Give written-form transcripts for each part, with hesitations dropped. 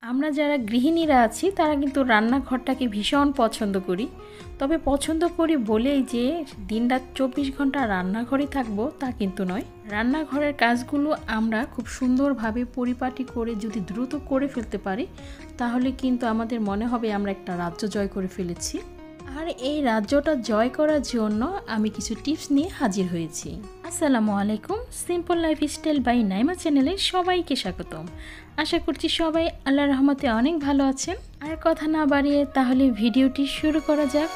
আমরা যারা গৃহিণীরা আছি তারা কিন্তু রান্নাঘরটাকে ভীষণ পছন্দ করি। তবে পছন্দ করি বলেই যে দিনরাত 24 ঘন্টা রান্নাঘরে থাকবো তা কিন্তু নয়। রান্নাঘরের কাজগুলো আমরা খুব সুন্দরভাবে পরিপাটি করে যদি দ্রুত করে ফেলতে পারি তাহলে কিন্তু আমাদের মনে হবে আমরা একটা রাজ্য জয় করে ফেলেছি। আর এই রাজ্যটা জয় করার জন্য আমি কিছু টিপস নিয়ে হাজির হয়েছি। আসসালামু আলাইকুম, সিম্পল লাইফস্টাইল বাই নাইমা চ্যানেলে সবাইকে স্বাগতম। আশা করছি সবাই আল্লাহর রহমতে অনেক ভালো আছেন। আর কথা না বাড়িয়ে তাহলে ভিডিওটি শুরু করা যাক।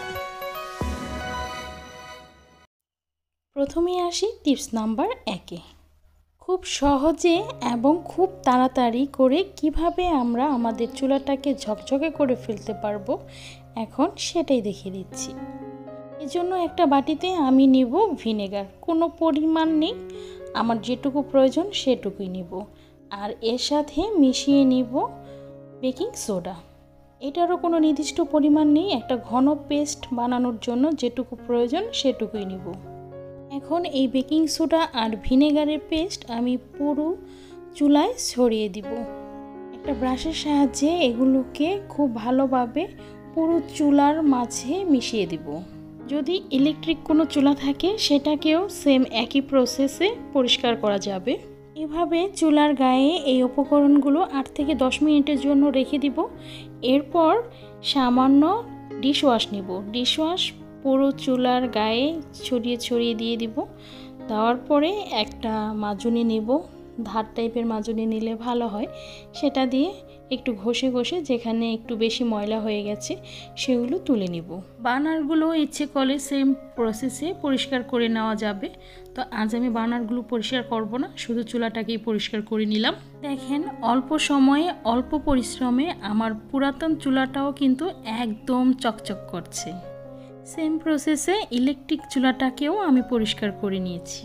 প্রথমেই আসি টিপস নাম্বার 1-এ। খুব সহজে এবং খুব তাড়াতাড়ি করে কিভাবে আমরা আমাদের চুলাটাকে ঝকঝকে করে ফেলতে পারবো এখন সেটাই দেখিয়ে দিচ্ছি। এজন্য একটা বাটিতে আমি নিব ভিনেগার, কোনো পরিমাণ নেই, আমার যেটুকু প্রয়োজন সেটুকুই নিব। আর এর সাথে মিশিয়ে নিব বেকিং সোডা। এটারও কোনো নির্দিষ্ট পরিমাণ নেই, একটা ঘন পেস্ট বানানোর জন্য যেটুকু প্রয়োজন সেটুকুই নিব। এখন এই বেকিং সোডা আর ভিনেগারের পেস্ট আমি পুরো চুলায় ছড়িয়ে দিব। একটা ব্রাশের সাহায্যে এগুলোকে খুব ভালোভাবে পুরো চুলার মাঝে মিশিয়ে দিব। যদি ইলেকট্রিক কোনো চুলা থাকে সেটাকেও সেম একই প্রসেসে পরিষ্কার করা যাবে। এভাবে চুলার গায়ে এই উপকরণগুলো 8 থেকে 10 মিনিটের জন্য রেখে দিব। এরপর সামান্য ডিশওয়াশ নিব। ডিশওয়াশ পুরো চুলার গায়ে ছড়িয়ে ছড়িয়ে দিয়ে দিব। দেওয়ার পরে একটা মাজুনি নেব, ধার টাইপের মাজুনি নিলে ভালো হয়। সেটা দিয়ে একটু ঘষে ঘষে যেখানে একটু বেশি ময়লা হয়ে গেছে সেগুলো তুলে নিব। বার্নারগুলো ইচ্ছে করলে সেম প্রসেসে পরিষ্কার করে নেওয়া যাবে। তো আজ আমি বার্নারগুলো পরিষ্কার করব না, শুধু চুলাটাকেই পরিষ্কার করে নিলাম। দেখেন অল্প সময়ে অল্প পরিশ্রমে আমার পুরাতন চুলাটাও কিন্তু একদম চকচক করছে। সেম প্রসেসে ইলেকট্রিক চুলাটাকেও আমি পরিষ্কার করে নিয়েছি।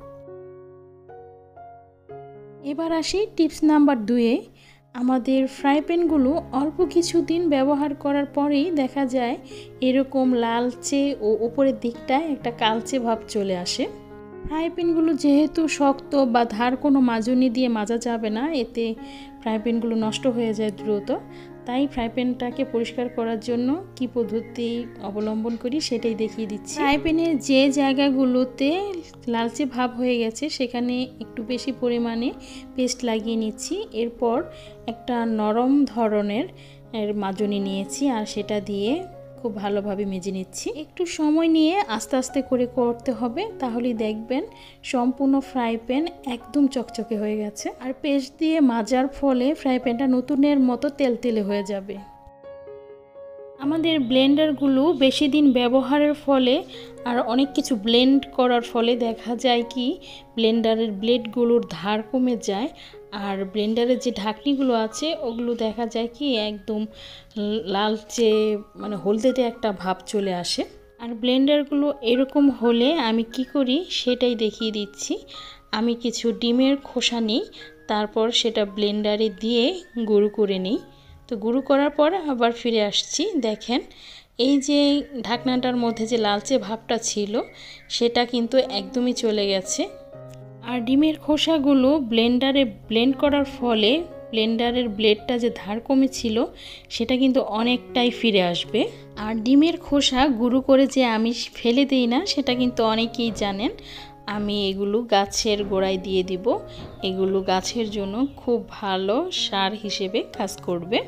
এবার আসি টিপস নাম্বার 2-এ। আমাদের ফ্রাই প্যানগুলো অল্প কিছুদিন ব্যবহার করার পরেই দেখা যায় এরকম লালচে ও উপরের দিকটায় একটা কালচে ভাব চলে আসে। ফ্রাই প্যানগুলো যেহেতু শক্ত বা ধার কোনো মাজুনি দিয়ে মাজা যাবে না, এতে ফ্রাই প্যানগুলো নষ্ট হয়ে যায় দ্রুত। তাই ফ্রাই প্যানটাকে পরিষ্কার করার জন্য কি পদ্ধতি অবলম্বন করি সেটাই দেখিয়ে দিচ্ছি। ফ্রাই প্যানের যে জায়গাগুলোতে লালচে ভাব হয়ে গেছে সেখানে একটু বেশি পরিমাণে পেস্ট লাগিয়ে নিচ্ছি। এরপর একটা নরম ধরনের মাজুনি নিয়েছি আর সেটা দিয়ে খুব ভালোভাবে মেজে নিচ্ছি। একটু সময় নিয়ে আস্তে আস্তে করে করতে হবে, তাহলেই দেখবেন সম্পূর্ণ ফ্রাই প্যান একদম চকচকে হয়ে গেছে। আর পেস্ট দিয়ে মাজার ফলে ফ্রাই প্যানটা নতুনের মতো তেলতেলে হয়ে যাবে। আমাদের ব্লেন্ডারগুলো বেশি দিন ব্যবহারের ফলে আর অনেক কিছু ব্লেন্ড করার ফলে দেখা যায় কি ব্লেন্ডারের ব্লেডগুলোর ধার কমে যায়। আর ব্লেন্ডারের যে ঢাকনিগুলো আছে ওগুলো দেখা যায় কি একদম লালচে মানে হলদেটে একটা ভাব চলে আসে। আর ব্লেন্ডারগুলো এরকম হলে আমি কি করি সেটাই দেখিয়ে দিচ্ছি। আমি কিছু ডিমের খোসা নিই, তারপর সেটা ব্লেন্ডারে দিয়ে গুঁড়ো করে নিই। তো গুঁড়ো করার পর আবার ফিরে আসছি। দেখেন এই যে ঢাকনাটার মধ্যে যে লালচে ভাবটা ছিল সেটা কিন্তু একদমই চলে গেছে। আর ডিমের খোসাগুলো ব্লেন্ডারে ব্লেন্ড করার ফলে ব্লেন্ডারের ব্লেডটা যে ধার কমেছিল সেটা কিন্তু অনেকটাই ফিরে আসবে। আর ডিমের খোসা গুঁড়ো করে যে আমি ফেলে দিই না সেটা কিন্তু অনেকেই জানেন। আমি এগুলো গাছের গোড়ায় দিয়ে দিব। এগুলো গাছের জন্য খুব ভালো সার হিসেবে কাজ করবে।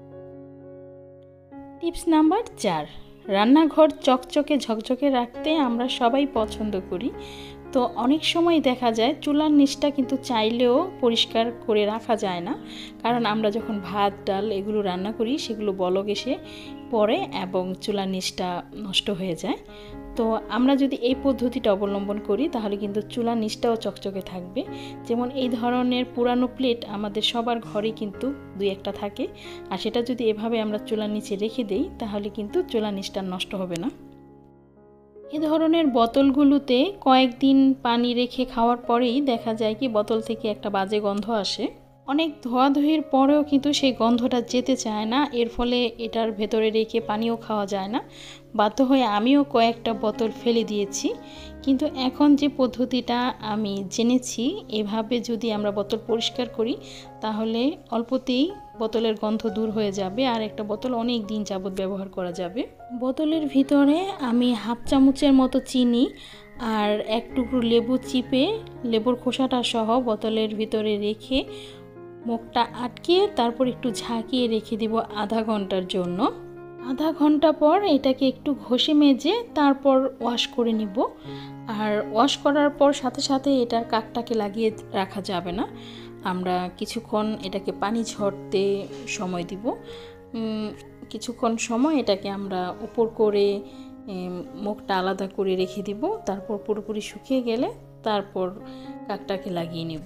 টিপস নাম্বার 4, রান্নাঘর চকচকে ঝকঝকে রাখতে আমরা সবাই পছন্দ করি। তো অনেক সময় দেখা যায় চুলার নিচটা কিন্তু চাইলেও পরিষ্কার করে রাখা যায় না, কারণ আমরা যখন ভাত ডাল এগুলো রান্না করি সেগুলো বলক এসে পড়ে এবং চুলার নিচটা নষ্ট হয়ে যায়। তো আমরা যদি এই পদ্ধতিটা অবলম্বন করি তাহলে কিন্তু চুলার নিচটাও চকচকে থাকবে। যেমন এই ধরনের পুরানো প্লেট আমাদের সবার ঘরে কিন্তু 2-1টা থাকে, আর সেটা যদি এভাবে আমরা চুলার নিচে রেখে দেই তাহলে কিন্তু চুলার নিচটা নষ্ট হবে না। এ ধরনের বোতলগুলোতে কয়েকদিন পানি রেখে খাওয়ার পরেই দেখা যায় কি বোতল থেকে একটা বাজে গন্ধ আসে। অনেক ধোয়াধুয়ির পরেও কিন্তু সেই গন্ধটা যেতে চায় না, এর ফলে এটার ভেতরে রেখে পানিও খাওয়া যায় না। বাধ্য হয়ে আমিও কয়েকটা বোতল ফেলে দিয়েছি। কিন্তু এখন যে পদ্ধতিটা আমি জেনেছি, এভাবে যদি আমরা বোতল পরিষ্কার করি তাহলে অল্পতেই বোতলের গন্ধ দূর হয়ে যাবে আর একটা বোতল অনেক দিন যাবত ব্যবহার করা যাবে। বোতলের ভিতরে আমি হাফ চামচের মতো চিনি আর এক টুকরো লেবু চিপে লেবুর খোসাটা সহ বোতলের ভিতরে রেখে মুখটা আটকিয়ে তারপর একটু ঝাঁকিয়ে রেখে দিব আধা ঘন্টার জন্য। আধা ঘন্টা পর এটাকে একটু ঘষে মেজে তারপর ওয়াশ করে নিব। আর ওয়াশ করার পর সাথে সাথে এটার কাকটাকে লাগিয়ে রাখা যাবে না, আমরা কিছুক্ষণ এটাকে পানি ঝরতে সময় দিব। কিছুক্ষণ সময় এটাকে আমরা উপর করে মুখটা আলাদা করে রেখে দিব, তারপর পুরোপুরি শুকিয়ে গেলে তারপর কাকটাকে লাগিয়ে নেব।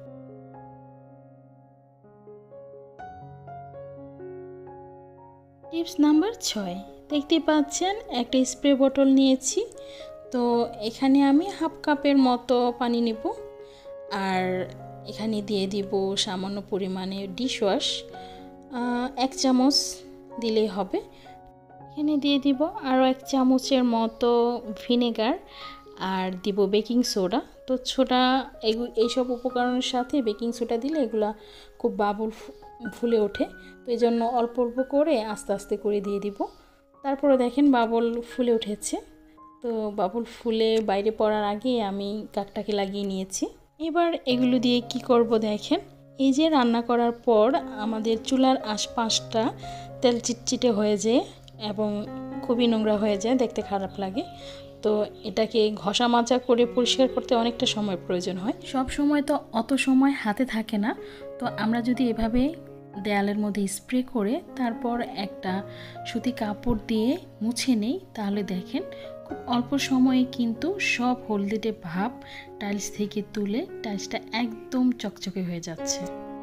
টিপস নাম্বার 6, দেখতে পাচ্ছেন একটা স্প্রে বোতল নিয়েছি। তো এখানে আমি হাফ কাপের মতো পানি নেব আর এখানে দিয়ে দিব সামান্য পরিমাণে ডিশওয়াশ, 1 চামচ দিলেই হবে। এখানে দিয়ে দিব আরও 1 চামচের মতো ভিনেগার আর দিব বেকিং সোডা। তো এইসব উপকরণের সাথে বেকিং সোডা দিলে এগুলা খুব বাবুল ফুলে ওঠে, তো এই জন্য অল্প অল্প করে আস্তে আস্তে করে দিয়ে দিব। তারপরে দেখেন বাবুল ফুলে উঠেছে। তো বাবুল ফুলে বাইরে পড়ার আগে আমি কাকটাকে লাগিয়ে নিয়েছি। এবার এগুলো দিয়ে কি করব দেখেন, এই যে রান্না করার পর আমাদের চুলার আশপাশটা তেল চিটচিটে হয়ে যায় এবং খুবই নোংরা হয়ে যায়, দেখতে খারাপ লাগে। তো এটাকে ঘষা মাজা করে পরিষ্কার করতে অনেকটা সময় প্রয়োজন হয়, সব সময় তো অত সময় হাতে থাকে না। তো আমরা যদি এভাবে দেয়ালের মধ্যে স্প্রে করে তারপর একটা সুতি কাপড় দিয়ে মুছে নেই, তাহলে দেখেন খুব অল্প সময়ে কিন্তু সব হলদেটে ভাব টাইলস থেকে তুলে টাইলসটা একদম চকচকে হয়ে যাচ্ছে।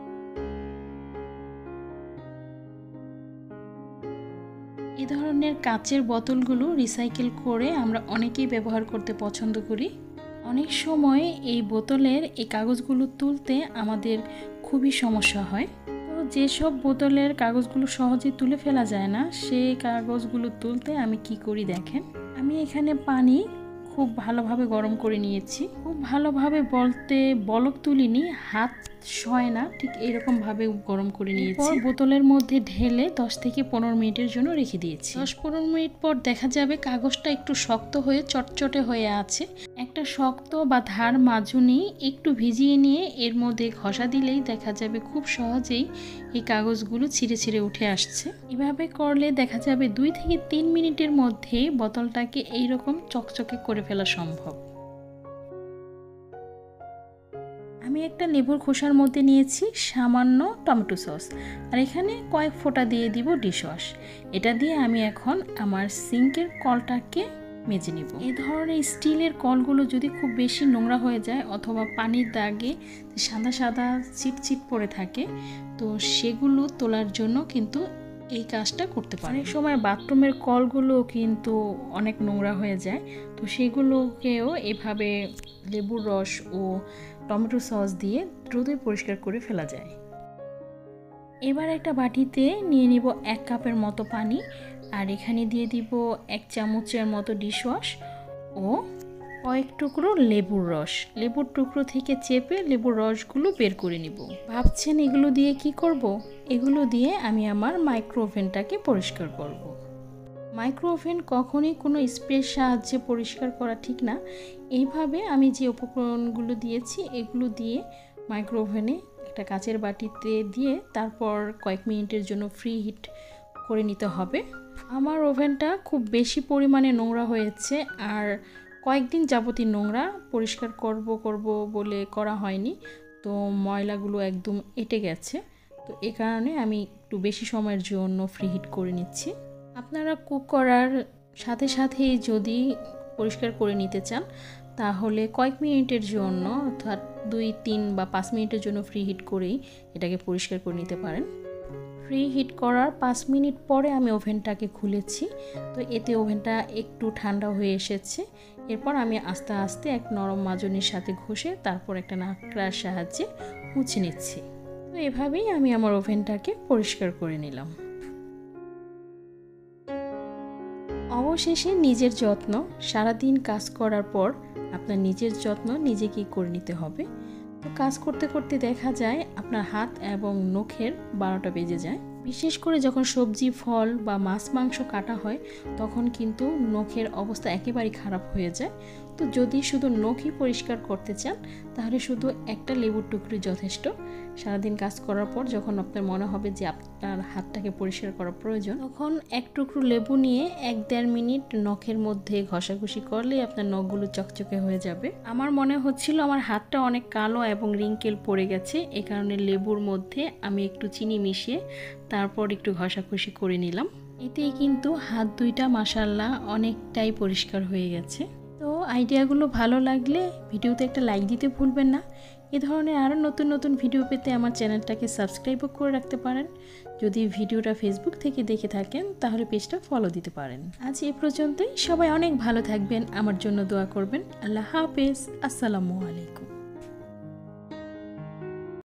এই ধরনের কাচের বোতলগুলো রিসাইকেল করে আমরা অনেকেই ব্যবহার করতে পছন্দ করি। অনেক সময় এই বোতলের এই কাগজগুলো তুলতে আমাদের খুবই সমস্যা হয়। তো যেসব বোতলের কাগজগুলো সহজে তুলে ফেলা যায় না, সেই কাগজগুলো তুলতে আমি কি করি দেখেন, আমি এখানে পানি খুব ভালোভাবে গরম করে নিয়েছি। খুব ভালোভাবে বলতে বলক তুলিনি, হাত সয় না, ঠিক এইরকমভাবে গরম করে নিয়েছি। বোতলের মধ্যে ঢেলে 10 থেকে 15 মিনিটের জন্য রেখে দিয়েছি। 10-15 মিনিট পর দেখা যাবে কাগজটা একটু শক্ত হয়ে চটচটে হয়ে আছে। একটা শক্ত বা ধার মাজুনি একটু ভিজিয়ে নিয়ে এর মধ্যে ঘষা দিলেই দেখা যাবে খুব সহজেই এই কাগজগুলো ছিঁড়ে ছিঁড়ে উঠে আসছে। এভাবে করলে দেখা যাবে 2 থেকে 3 মিনিটের মধ্যে বোতলটাকে এইরকম চকচকে করে ফেলা সম্ভব। আমি একটা লেবুর খোসার মধ্যে নিয়েছি সামান্য টমেটো সস আর এখানে কয়েক ফোঁটা দিয়ে দিব ডিশওয়াশ। এটা দিয়ে আমি এখন আমার সিঙ্কের কলটাকে মেজে নিব। এই ধরনের স্টিলের কলগুলো যদি খুব বেশি নোংরা হয়ে যায় অথবা পানির দাগে সাদা সাদা চিটচিট পড়ে থাকে, তো সেগুলো তোলার জন্য কিন্তু এই কাজটা করতে পারে। অনেক সময় বাথরুমের কলগুলো কিন্তু অনেক নোংরা হয়ে যায়, তো সেগুলোকেও এভাবে লেবুর রস ও টমেটো সস দিয়ে দ্রুতই পরিষ্কার করে ফেলা যায়। এবার একটা বাটিতে নিয়ে নিব 1 কাপের মতো পানি আর এখানে দিয়ে দিব 1 চামচের মতো ডিশওয়াশ ও কয়েক টুকরো লেবুর রস। লেবুর টুকরো থেকে চেপে লেবুর রসগুলো বের করে নিব। ভাবছেন এগুলো দিয়ে কি করব? এগুলো দিয়ে আমি আমার মাইক্রো ওভেনটাকে পরিষ্কার করব। মাইক্রো ওভেন কখনই কোনো স্প্রের সাহায্যে পরিষ্কার করা ঠিক না। এইভাবে আমি যে উপকরণগুলো দিয়েছি এগুলো দিয়ে মাইক্রো ওভেনে একটা কাচের বাটিতে দিয়ে তারপর কয়েক মিনিটের জন্য ফ্রি হিট করে নিতে হবে। আমার ওভেনটা খুব বেশি পরিমাণে নোংরা হয়েছে আর কয়েকদিন যাবতই নোংরা, পরিষ্কার করব বলে করা হয়নি, তো ময়লাগুলো একদম এঁটে গেছে। তো এই কারণে আমি একটু বেশি সময়ের জন্য ফ্রি হিট করে নিচ্ছি। আপনারা কুক করার সাথে সাথেই যদি পরিষ্কার করে নিতে চান তাহলে কয়েক মিনিটের জন্য অর্থাৎ 2-3 বা 5 মিনিটের জন্য ফ্রি হিট করেই এটাকে পরিষ্কার করে নিতে পারেন। ফ্রি হিট করার 5 মিনিট পরে আমি ওভেনটাকে খুলেছি, তো এতে ওভেনটা একটু ঠান্ডা হয়ে এসেছে। এরপর আমি আস্তে আস্তে এক নরম মাজনির সাথে ঘষে তারপর একটা নাকড়ার সাহায্যে মুছে নিচ্ছি। তো এভাবেই আমি আমার ওভেনটাকে পরিষ্কার করে নিলাম। অবশেষে নিজের যত্ন, সারাদিন কাজ করার পর আপনার নিজের যত্ন নিজেকেই করে নিতে হবে। তো কাজ করতে করতে দেখা যায় আপনার হাত এবং নখের 12টা বেজে যায়। বিশেষ করে যখন সবজি, ফল বা মাছ মাংস কাটা হয় তখন কিন্তু নখের অবস্থা একেবারেই খারাপ হয়ে যায়। তো যদি শুধু নখই পরিষ্কার করতে চান তাহলে শুধু একটা লেবুর টুকরো যথেষ্ট। সারাদিন কাজ করার পর যখন আপনার মনে হবে যে আপনার হাতটাকে পরিষ্কার করা প্রয়োজন, তখন এক টুকরো লেবু নিয়ে 1-1.5 মিনিট নখের মধ্যে ঘষাঘষি করলেই আপনার নখগুলো চকচকে হয়ে যাবে। আমার মনে হচ্ছিল আমার হাতটা অনেক কালো এবং রিঙ্কেল পড়ে গেছে, এ কারণে লেবুর মধ্যে আমি একটু চিনি মিশিয়ে তারপর একটু ঘষাঘষি করে নিলাম। এতেই কিন্তু হাত দুইটা মাশাআল্লাহ অনেকটাই পরিষ্কার হয়ে গেছে। তো আইডিয়াগুলো ভালো লাগলে ভিডিওতে একটা লাইক দিতে ভুলবেন না। এ ধরনের আরও নতুন নতুন ভিডিও পেতে আমার চ্যানেলটাকে সাবস্ক্রাইবও করে রাখতে পারেন। যদি ভিডিওটা ফেসবুক থেকে দেখে থাকেন তাহলে পেজটা ফলো দিতে পারেন। আজ এ পর্যন্তই। সবাই অনেক ভালো থাকবেন, আমার জন্য দোয়া করবেন। আল্লাহ হাফেজ। আসসালামু আলাইকুম।